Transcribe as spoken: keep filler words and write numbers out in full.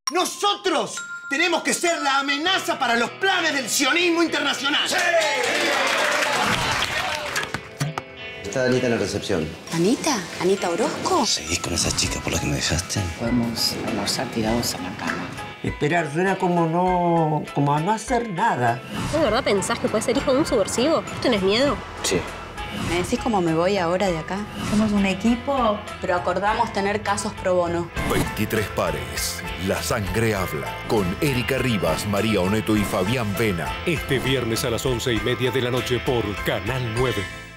Nosotros tenemos que ser la amenaza para los planes del sionismo internacional. ¡Sí! Está Anita en la recepción. ¿Anita? ¿Anita Orozco? ¿Seguís con esa chica por la que me dejaste? Podemos almorzar tirados en la cama. Esperar suena como no... como a no hacer nada. ¿De verdad pensás que puedes ser hijo de un subversivo? ¿Tenés miedo? Sí. ¿Me decís cómo me voy ahora de acá? Somos un equipo. Pero acordamos tener casos pro bono. veintitrés pares. La sangre habla. Con Erika Rivas, María Oneto y Fabián Pena. Este viernes a las once y media de la noche por Canal nueve.